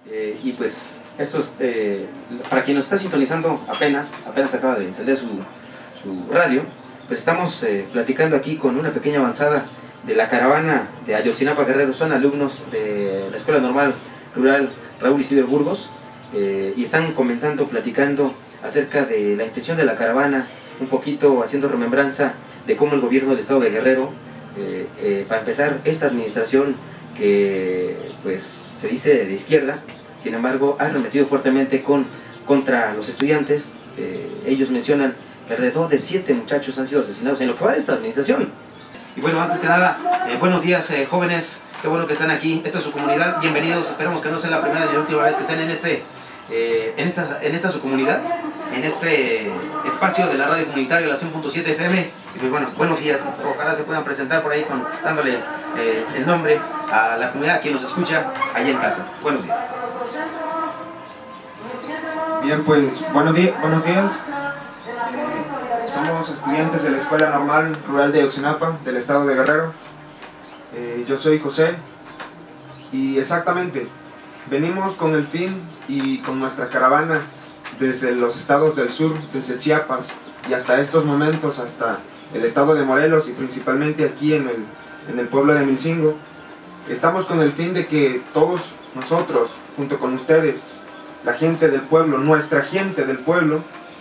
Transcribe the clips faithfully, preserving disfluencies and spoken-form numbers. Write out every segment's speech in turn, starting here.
Eh, y pues, esto es, eh, para quien nos está sintonizando apenas, apenas acaba de encender su, su radio, pues estamos eh, platicando aquí con una pequeña avanzada de la caravana de Ayotzinapa Guerrero. Son alumnos de la Escuela Normal Rural Raúl Isidro Burgos, eh, y están comentando, platicando acerca de la intención de la caravana, un poquito haciendo remembranza de cómo el gobierno del estado de Guerrero, eh, eh, para empezar, esta administración que pues se dice de izquierda, sin embargo ha arremetido fuertemente con, contra los estudiantes. Eh, ellos mencionan que alrededor de siete muchachos han sido asesinados en lo que va de esta administración. Y bueno, antes que nada, eh, buenos días eh, jóvenes, qué bueno que están aquí, esta es su comunidad, bienvenidos, esperemos que no sea la primera ni la última vez que estén en, este, eh, en, esta, en esta su comunidad, en este espacio de la radio comunitaria, la cien punto siete F M. Y pues bueno, buenos días, ojalá se puedan presentar por ahí con, dándole eh, el nombre a la comunidad, a quien nos escucha allá en casa. Buenos días. Bien, pues buenos, días, buenos días. Somos estudiantes de la Escuela Normal Rural de Ayotzinapa, del estado de Guerrero. Eh, yo soy José y exactamente, venimos con el fin y con nuestra caravana desde los estados del sur, desde Chiapas y hasta estos momentos, hasta el estado de Morelos y principalmente aquí en el, en el pueblo de Milcingo. Estamos con el fin de que todos nosotros, junto con ustedes, la gente del pueblo, nuestra gente del pueblo,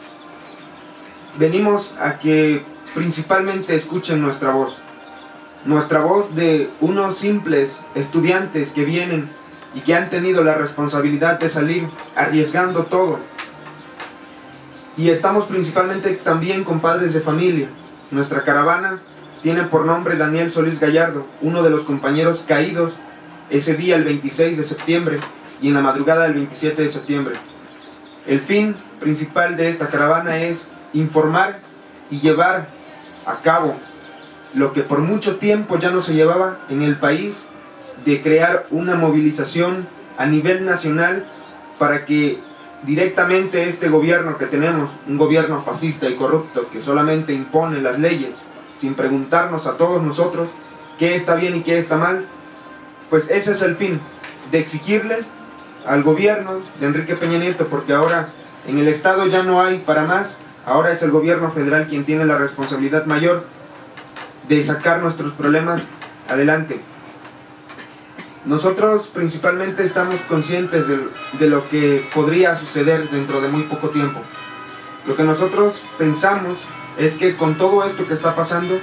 venimos a que principalmente escuchen nuestra voz. Nuestra voz de unos simples estudiantes que vienen y que han tenido la responsabilidad de salir arriesgando todo. Y estamos principalmente también con padres de familia. Nuestra caravana tiene por nombre Daniel Solís Gallardo, uno de los compañeros caídos ese día, el veintiséis de septiembre, y en la madrugada del veintisiete de septiembre. El fin principal de esta caravana es informar y llevar a cabo lo que por mucho tiempo ya no se llevaba en el país, de crear una movilización a nivel nacional para que directamente este gobierno que tenemos, un gobierno fascista y corrupto que solamente impone las leyes sin preguntarnos a todos nosotros qué está bien y qué está mal, pues ese es el fin, de exigirle al gobierno de Enrique Peña Nieto, porque ahora en el estado ya no hay para más, ahora es el gobierno federal quien tiene la responsabilidad mayor de sacar nuestros problemas adelante. Nosotros principalmente estamos conscientes de, de lo que podría suceder dentro de muy poco tiempo. Lo que nosotros pensamos es que con todo esto que está pasando,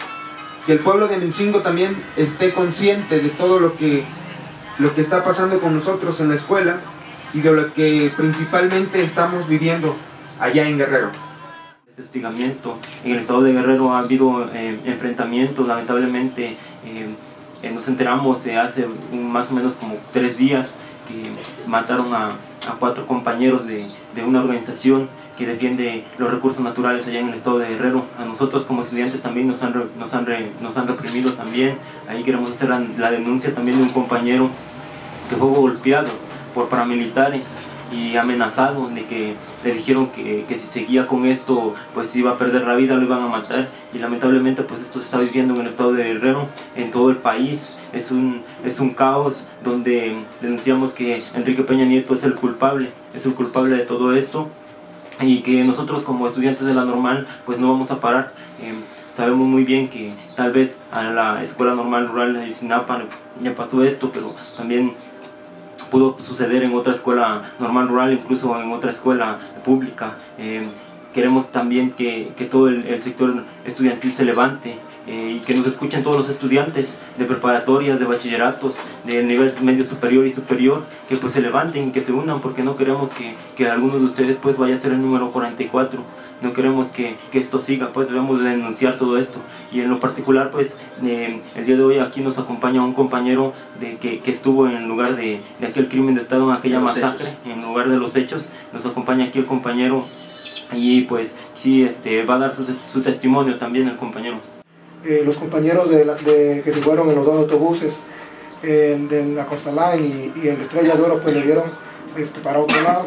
que el pueblo de Milcingo también esté consciente de todo lo que, lo que está pasando con nosotros en la escuela y de lo que principalmente estamos viviendo allá en Guerrero. Este hostigamiento en el estado de Guerrero ha habido eh, enfrentamientos, lamentablemente. Eh, eh, nos enteramos de hace un, más o menos como tres días que mataron a, a cuatro compañeros de, de una organización que defiende los recursos naturales allá en el estado de Guerrero. A nosotros como estudiantes también nos han, nos han, re, nos han reprimido también. Ahí queremos hacer la, la denuncia también de un compañero que fue golpeado por paramilitares y amenazado, de que le dijeron que, que si seguía con esto pues iba a perder la vida, lo iban a matar. Y lamentablemente pues esto se está viviendo en el estado de Guerrero, en todo el país. Es un, es un caos donde denunciamos que Enrique Peña Nieto es el culpable, es el culpable de todo esto, y que nosotros como estudiantes de la normal pues no vamos a parar. Eh, sabemos muy bien que tal vez a la Escuela Normal Rural de Ayotzinapa ya pasó esto, pero también pudo suceder en otra escuela normal rural, incluso en otra escuela pública. Eh, queremos también que, que todo el, el sector estudiantil se levante, eh, y que nos escuchen todos los estudiantes de preparatorias, de bachilleratos, del nivel medio superior y superior, que pues se levanten, que se unan, porque no queremos que, que algunos de ustedes pues vaya a ser el número cuarenta y cuatro. No queremos que, que esto siga, pues debemos denunciar todo esto. Y en lo particular, pues eh, el día de hoy aquí nos acompaña un compañero de, que, que estuvo en el lugar de, de aquel crimen de estado, en aquella masacre, hechos. En lugar de los hechos. Nos acompaña aquí el compañero y pues sí, este, va a dar su, su testimonio también el compañero. Eh, los compañeros de, la, de que se fueron en los dos autobuses, eh, de la Costa Line y, y el de Estrella de Oro, pues le dieron este, para otro lado.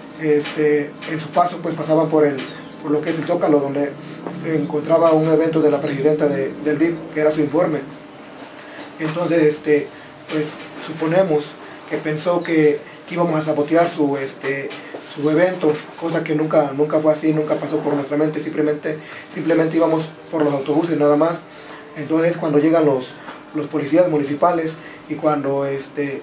Este, en su paso pues pasaban por el por lo que es el Zócalo, donde se encontraba un evento de la presidenta de, del B I P, que era su informe. Entonces, este, pues suponemos que pensó que que íbamos a sabotear su, este, su evento, cosa que nunca, nunca fue así, nunca pasó por nuestra mente, simplemente, simplemente íbamos por los autobuses nada más. Entonces cuando llegan los, los policías municipales y cuando este,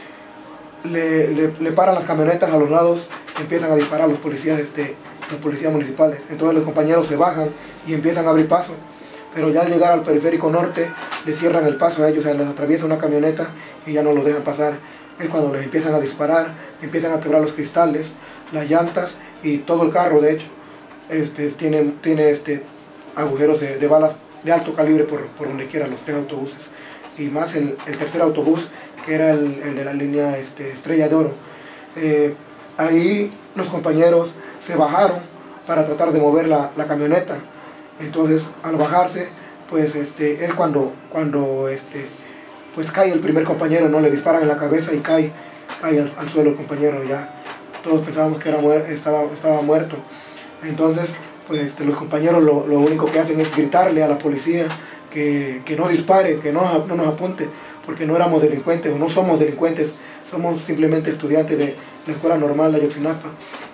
le, le, le paran las camionetas a los lados, empiezan a disparar los policías, este, los policías municipales. Entonces los compañeros se bajan y empiezan a abrir paso, pero ya al llegar al periférico norte le cierran el paso a ellos, o sea, les atraviesa una camioneta y ya no los dejan pasar. Es cuando les empiezan a disparar, empiezan a quebrar los cristales, las llantas y todo el carro, de hecho, este, tiene, tiene este, agujeros de, de balas de alto calibre por, por donde quiera, los tres autobuses. Y más el, el tercer autobús, que era el, el de la línea este, Estrella de Oro. Eh, ahí los compañeros se bajaron para tratar de mover la, la camioneta. Entonces, al bajarse, pues este, es cuando, cuando este, pues cae el primer compañero, ¿no? Le disparan en la cabeza y cae, cae al, al suelo el compañero. Ya todos pensábamos que era muer estaba, estaba muerto. Entonces, pues este, los compañeros lo, lo único que hacen es gritarle a la policía que, que no dispare, que no, no nos apunte, porque no éramos delincuentes, o no somos delincuentes, somos simplemente estudiantes de la Escuela Normal de Ayotzinapa.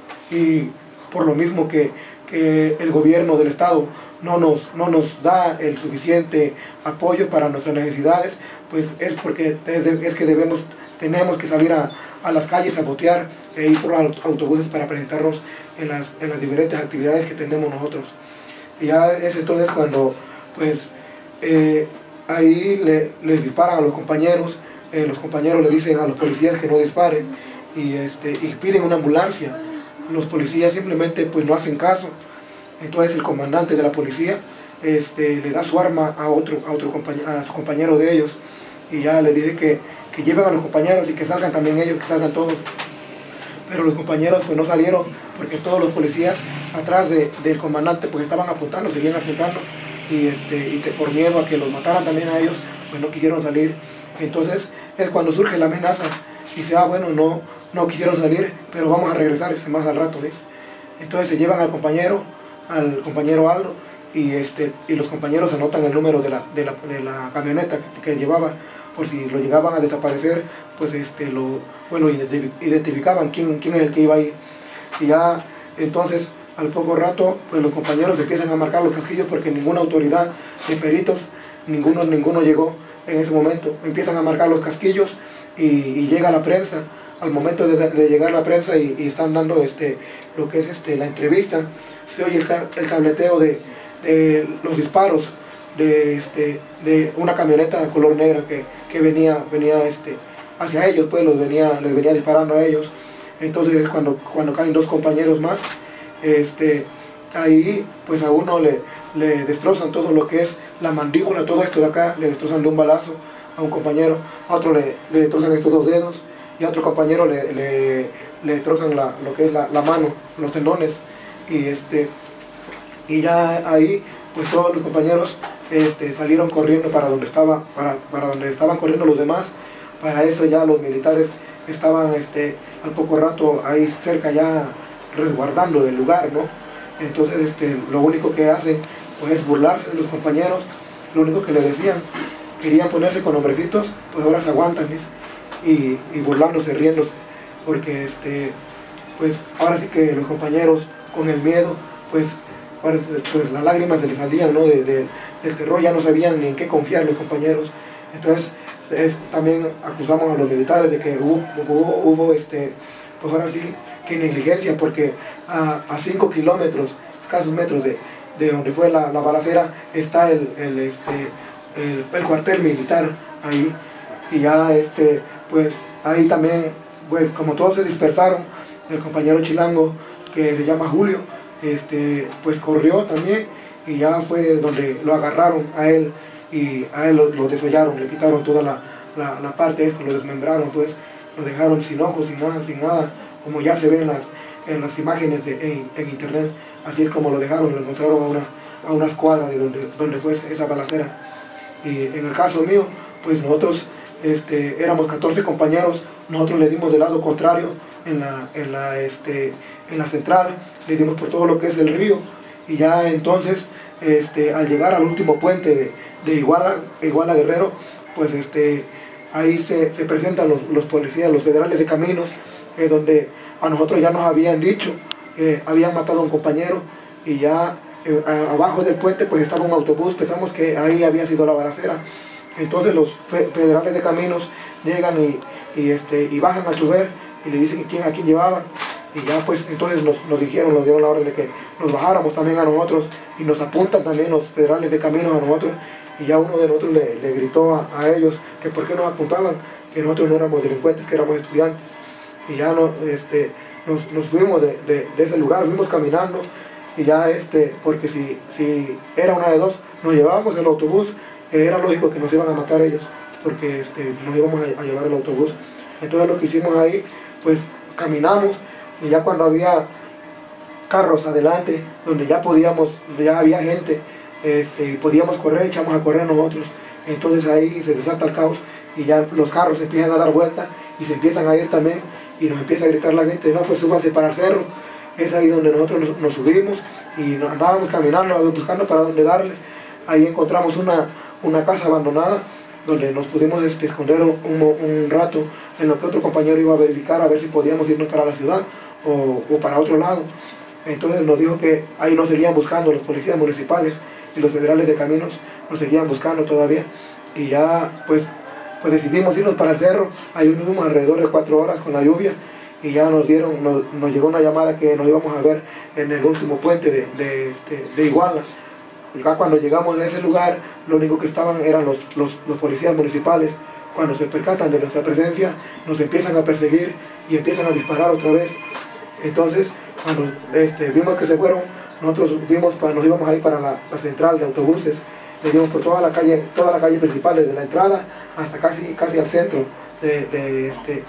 Y por lo mismo que, que el gobierno del estado no nos, no nos da el suficiente apoyo para nuestras necesidades, pues es porque es, de, es que debemos, tenemos que salir a, a las calles a botear e ir por los autobuses para presentarnos en las, en las diferentes actividades que tenemos nosotros. Y ya es entonces cuando pues eh, ahí le, les disparan a los compañeros, eh, los compañeros le dicen a los policías que no disparen y, este, y piden una ambulancia. Los policías simplemente pues no hacen caso. Entonces el comandante de la policía este, le da su arma a otro, a otro compañero, a su compañero de ellos, y ya le dice que, que lleven a los compañeros y que salgan también ellos, que salgan todos. Pero los compañeros pues no salieron porque todos los policías atrás de, del comandante pues estaban apuntando, seguían apuntando, y, este, y que por miedo a que los mataran también a ellos pues no quisieron salir. Entonces es cuando surge la amenaza y dice, ah bueno, no, no quisieron salir, pero vamos a regresar ese más al rato, ¿ves? Entonces se llevan al compañero, al compañero Aldo, y, este, y los compañeros anotan el número de la, de la, de la camioneta que, que llevaba, por si lo llegaban a desaparecer, pues, este, lo, pues lo identificaban quién, quién es el que iba ahí. Y ya entonces al poco rato pues los compañeros empiezan a marcar los casquillos porque ninguna autoridad de peritos, ninguno, ninguno llegó en ese momento. Empiezan a marcar los casquillos y, y llega la prensa. Al momento de, de llegar la prensa y, y están dando este, lo que es este, la entrevista, se oye el, el tableteo de, de los disparos de, este, de una camioneta de color negra que, que venía, venía este, hacia ellos, pues los venía, les venía disparando a ellos. Entonces es cuando, cuando caen dos compañeros más, este, ahí pues a uno le, le destrozan todo lo que es la mandíbula, todo esto de acá, le destrozan de un balazo a un compañero, a otro le, le destrozan estos dos dedos, y a otro compañero le, le, le destrozan la, lo que es la, la mano, los tendones, y, este, y ya ahí pues todos los compañeros este, salieron corriendo para donde, estaba, para, para donde estaban corriendo los demás. Para eso ya los militares estaban este, al poco rato ahí cerca ya resguardando el lugar, ¿no? Entonces este, lo único que hacen pues, es burlarse de los compañeros, lo único que les decían, querían ponerse con hombrecitos, pues ahora se aguantan, ¿sí? Y, y burlándose, riéndose, porque este, pues ahora sí que los compañeros con el miedo, pues, ahora, pues las lágrimas se les salían, ¿no? De, de, del terror, ya no sabían ni en qué confiar los compañeros. Entonces es, también acusamos a los militares de que hubo, hubo, hubo este, pues ahora sí que negligencia, porque a cinco kilómetros, escasos metros de, de donde fue la, la balacera, está el, el, este, el, el cuartel militar ahí, y ya este, pues ahí también, pues como todos se dispersaron, el compañero chilango que se llama Julio, este, pues corrió también, y ya fue donde lo agarraron a él, y a él lo, lo desollaron, le quitaron toda la, la, la parte de esto, lo desmembraron, pues lo dejaron sin ojos, sin nada, sin nada, como ya se ve en las, en las imágenes de, en, en internet. Así es como lo dejaron, lo encontraron a, una, a unas cuadras de donde, donde fue esa balacera. Y en el caso mío, pues nosotros este, éramos catorce compañeros, nosotros le dimos del lado contrario, en la, en la, este, en la central, le dimos por todo lo que es el río, y ya entonces, este, al llegar al último puente de, de Iguala, Iguala Guerrero, pues este, ahí se, se presentan los, los policías, los federales de caminos, eh, donde a nosotros ya nos habían dicho que habían matado a un compañero y ya eh, a, abajo del puente pues estaba un autobús, pensamos que ahí había sido la balacera. Entonces los fe, federales de caminos llegan y, y, este, y bajan al chofer y le dicen quién, a quién llevaban. Y ya pues entonces nos, nos dijeron, nos dieron la orden de que nos bajáramos también a nosotros y nos apuntan también los federales de caminos a nosotros. Y ya uno de nosotros le, le gritó a, a ellos que por qué nos apuntaban, que nosotros no éramos delincuentes, que éramos estudiantes. Y ya no, este, nos, nos fuimos de, de, de ese lugar, fuimos caminando y ya este, porque si, si era una de dos, nos llevábamos el autobús, eh, era lógico que nos iban a matar ellos, porque este, nos íbamos a, a llevar el autobús. Entonces lo que hicimos ahí, pues caminamos y ya cuando había carros adelante, donde ya podíamos, ya había gente, este, y podíamos correr, echamos a correr nosotros. Entonces ahí se desata el caos y ya los carros empiezan a dar vuelta y se empiezan a ir también y nos empieza a gritar la gente, no, pues súbanse para el cerro. Es ahí donde nosotros nos, nos subimos y nos andábamos caminando, buscando para dónde darle. Ahí encontramos una, una casa abandonada donde nos pudimos este, esconder un, un, un rato en lo que otro compañero iba a verificar a ver si podíamos irnos para la ciudad o, o para otro lado. Entonces nos dijo que ahí nos seguían buscando los policías municipales y los federales de caminos nos seguían buscando todavía. Y ya pues, pues decidimos irnos para el cerro. Ahí vivimos alrededor de cuatro horas con la lluvia y ya nos dieron, nos, nos llegó una llamada que nos íbamos a ver en el último puente de, de, este, de Iguala. Ya cuando llegamos a ese lugar, lo único que estaban eran los, los, los policías municipales. Cuando se percatan de nuestra presencia, nos empiezan a perseguir y empiezan a disparar otra vez. Entonces, cuando este, vimos que se fueron, nosotros vimos, nos íbamos ahí para la, la central de autobuses, le dimos por toda la calle, toda la calle principal, desde la entrada hasta casi, casi al centro de, de, este,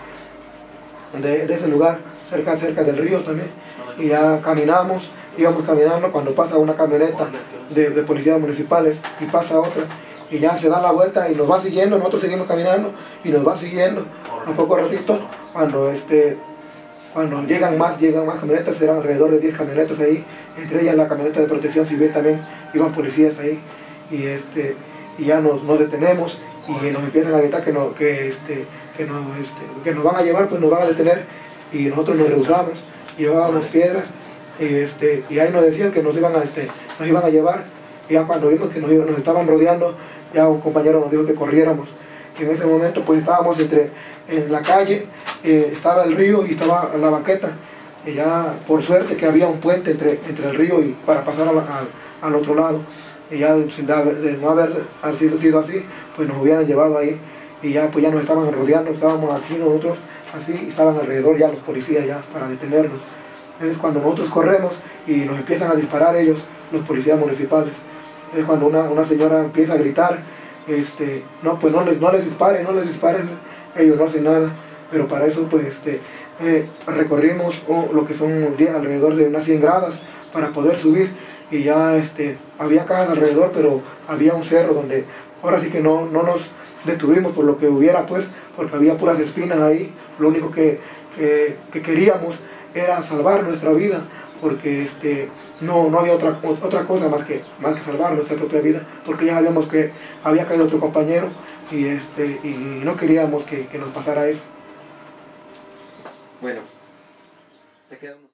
de, de ese lugar, cerca, cerca del río también. Y ya caminamos, íbamos caminando cuando pasa una camioneta de, de policías municipales y pasa otra. Y ya se da la vuelta y nos van siguiendo, nosotros seguimos caminando y nos van siguiendo. A poco ratito, cuando este... Cuando llegan más, llegan más camionetas, eran alrededor de diez camionetas ahí, entre ellas la camioneta de protección civil también, iban policías ahí, y, este, y ya nos, nos detenemos y nos empiezan a gritar que, no, que, este, que, nos, este, que nos van a llevar, pues nos van a detener, y nosotros nos rehusamos, llevábamos piedras, y, este, y ahí nos decían que nos iban a, este, nos iban a llevar, y ya cuando vimos que nos, nos estaban rodeando, ya un compañero nos dijo que corriéramos, y en ese momento pues estábamos entre, en la calle, eh, estaba el río y estaba la banqueta, y ya por suerte que había un puente entre, entre el río y para pasar al, al, al otro lado, y ya sin de no haber sido, sido así, pues nos hubieran llevado ahí, y ya pues ya nos estaban rodeando, estábamos aquí nosotros, así, y estaban alrededor ya los policías ya para detenernos. Es cuando nosotros corremos y nos empiezan a disparar ellos, los policías municipales. Es cuando una, una señora empieza a gritar, este, no, pues no les, no les disparen, no les disparen, ellos no hacen nada, pero para eso pues este, eh, recorrimos oh, lo que son alrededor de unas cien gradas para poder subir, y ya este, había casas alrededor, pero había un cerro donde ahora sí que no, no nos detuvimos por lo que hubiera, pues, porque había puras espinas ahí. Lo único que, que, que queríamos era salvar nuestra vida, porque este, no, no había otra, otra cosa más que, más que salvar nuestra propia vida, porque ya sabíamos que había caído otro compañero y, este, y no queríamos que, que nos pasara eso. Bueno, se queda uno.